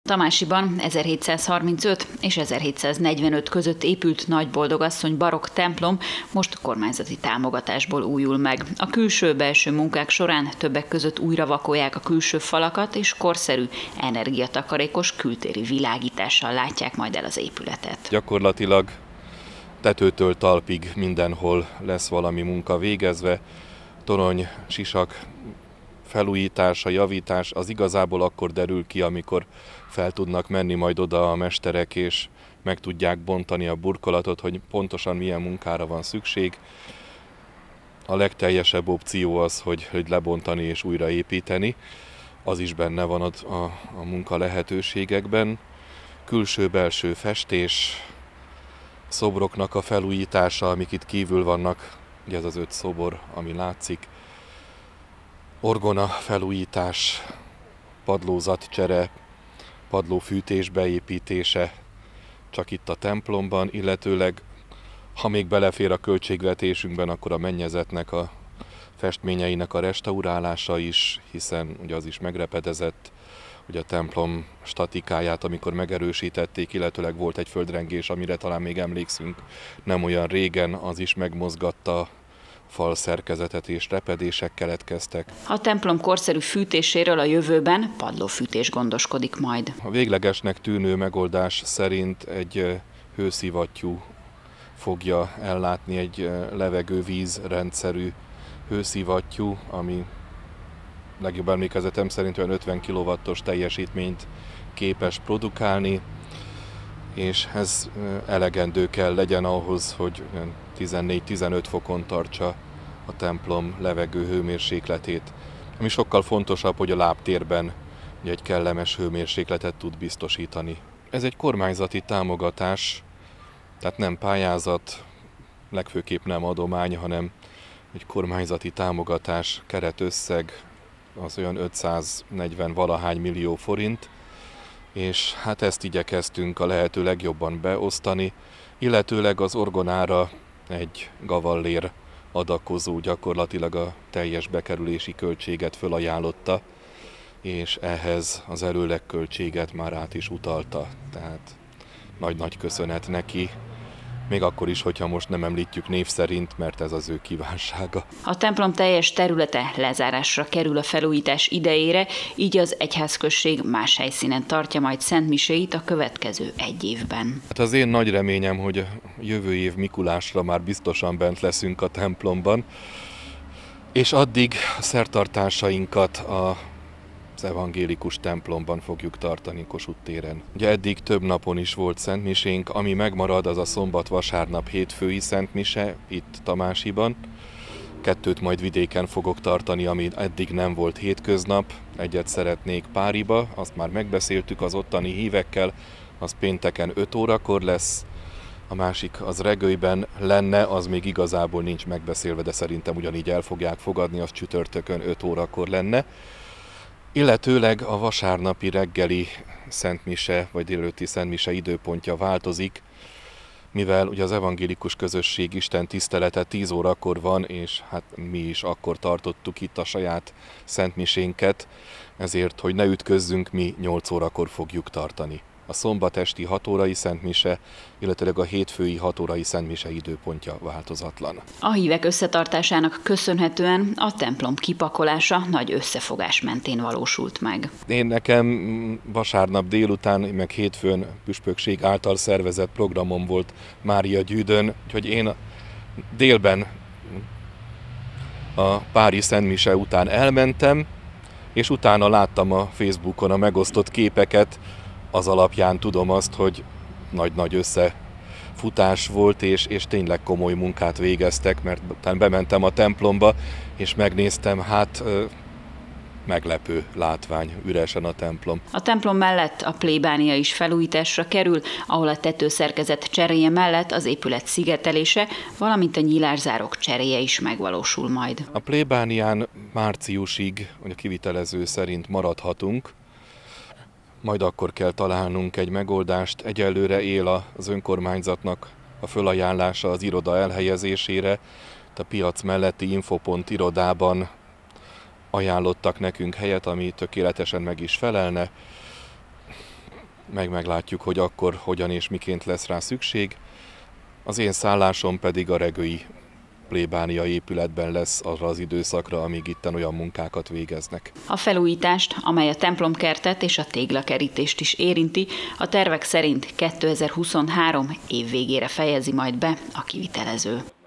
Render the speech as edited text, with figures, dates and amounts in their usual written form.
Tamásiban 1735 és 1745 között épült Nagyboldogasszony barokk templom most kormányzati támogatásból újul meg. A külső-belső munkák során többek között újra vakolják a külső falakat, és korszerű, energiatakarékos kültéri világítással látják majd el az épületet. Gyakorlatilag tetőtől talpig mindenhol lesz valami munka végezve, torony, sisak, felújítása, javítás, az igazából akkor derül ki, amikor fel tudnak menni majd oda a mesterek, és meg tudják bontani a burkolatot, hogy pontosan milyen munkára van szükség. A legteljesebb opció az, hogy lebontani és újraépíteni. Az is benne van a munka lehetőségekben. Külső-belső festés, szobroknak a felújítása, amik itt kívül vannak, ugye ez az 5 szobor, ami látszik. Orgona felújítás, padlózatcsere, padlófűtés beépítése csak itt a templomban, illetőleg ha még belefér a költségvetésünkben, akkor a mennyezetnek a festményeinek a restaurálása is, hiszen ugye az is megrepedezett, ugye a templom statikáját, amikor megerősítették, illetőleg volt egy földrengés, amire talán még emlékszünk nem olyan régen, az is megmozgatta fal szerkezetet, és repedések keletkeztek. A templom korszerű fűtéséről a jövőben padlófűtés gondoskodik majd. A véglegesnek tűnő megoldás szerint egy hőszivattyú fogja ellátni, egy levegő-víz rendszerű hőszivattyú, ami legjobb emlékezetem szerint olyan 50 kW-os teljesítményt képes produkálni, és ez elegendő kell legyen ahhoz, hogy 14-15 fokon tartsa a templom levegő hőmérsékletét. Ami sokkal fontosabb, hogy a lábtérben egy kellemes hőmérsékletet tud biztosítani. Ez egy kormányzati támogatás, tehát nem pályázat, legfőképp nem adomány, hanem egy kormányzati támogatás, keretösszeg, az olyan 540 valahány millió forint, és hát ezt igyekeztünk a lehető legjobban beosztani, illetőleg az orgonára egy gavallér adakozó gyakorlatilag a teljes bekerülési költséget fölajánlotta, és ehhez az előleg költséget már át is utalta, tehát nagy-nagy köszönet neki. Még akkor is, hogyha most nem említjük név szerint, mert ez az ő kívánsága. A templom teljes területe lezárásra kerül a felújítás idejére, így az egyházközség más helyszínen tartja majd szentmiséit a következő egy évben. Hát az én nagy reményem, hogy a jövő év Mikulásra már biztosan bent leszünk a templomban, és addig a szertartásainkat az evangélikus templomban fogjuk tartani Kossuth téren. Ugye eddig több napon is volt szentmisénk, ami megmarad, az a szombat, vasárnap, hétfői szentmise itt Tamásiban. 2 majd vidéken fogok tartani, ami eddig nem volt hétköznap. Egyet szeretnék Páriba, azt már megbeszéltük az ottani hívekkel, az pénteken 5 órakor lesz. A másik az Regőben lenne, az még igazából nincs megbeszélve, de szerintem ugyanígy el fogják fogadni, az csütörtökön 5 órakor lenne. Illetőleg a vasárnapi reggeli szentmise, vagy délelőtti szentmise időpontja változik, mivel ugye az evangélikus közösség Isten tisztelete 10 órakor van, és hát mi is akkor tartottuk itt a saját szentmisénket, ezért, hogy ne ütközzünk, mi 8 órakor fogjuk tartani. A szombat esti 6 órai szentmise, illetőleg a hétfői 6 órai szentmise időpontja változatlan. A hívek összetartásának köszönhetően a templom kipakolása nagy összefogás mentén valósult meg. Nekem vasárnap délután, meg hétfőn püspökség által szervezett programom volt Máriagyűdön, úgyhogy én délben a pári szentmise után elmentem, és utána láttam a Facebookon a megosztott képeket. Az alapján tudom azt, hogy nagy-nagy összefutás volt, és tényleg komoly munkát végeztek, mert utána bementem a templomba, és megnéztem, hát meglepő látvány, üresen a templom. A templom mellett a plébánia is felújításra kerül, ahol a tetőszerkezet cseréje mellett az épület szigetelése, valamint a nyilászárok cseréje is megvalósul majd. A plébánián márciusig, a kivitelező szerint maradhatunk, majd akkor kell találnunk egy megoldást. Egyelőre él az önkormányzatnak a fölajánlása az iroda elhelyezésére. A piac melletti Infopont irodában ajánlottak nekünk helyet, ami tökéletesen meg is felelne. meglátjuk, hogy akkor hogyan és miként lesz rá szükség. Az én szállásom pedig a regői plébánia épületben lesz arra az időszakra, amíg itten olyan munkákat végeznek. A felújítást, amely a templomkertet és a téglakerítést is érinti, a tervek szerint 2023 év végére fejezi majd be a kivitelező.